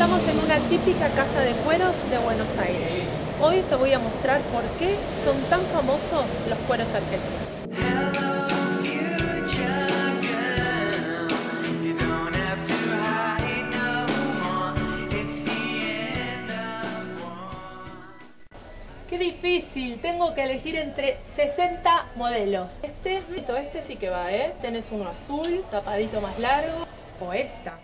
Estamos en una típica casa de cueros de Buenos Aires. Hoy te voy a mostrar por qué son tan famosos los cueros argentinos. Qué difícil, tengo que elegir entre 60 modelos. Este sí que va, ¿eh? Tenés uno azul, tapadito más largo, o esta.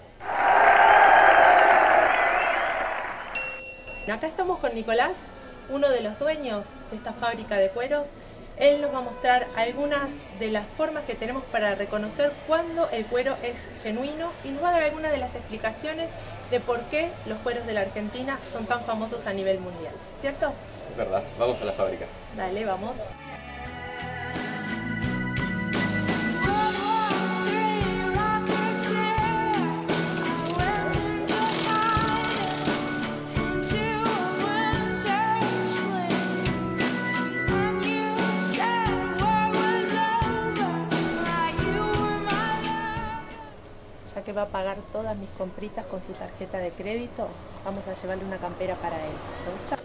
Acá estamos con Nicolás, uno de los dueños de esta fábrica de cueros. Él nos va a mostrar algunas de las formas que tenemos para reconocer cuándo el cuero es genuino y nos va a dar algunas de las explicaciones de por qué los cueros de la Argentina son tan famosos a nivel mundial, ¿cierto? Es verdad, vamos a la fábrica. Dale, vamos. Ya que va a pagar todas mis compritas con su tarjeta de crédito, vamos a llevarle una campera para él. ¿Te gusta?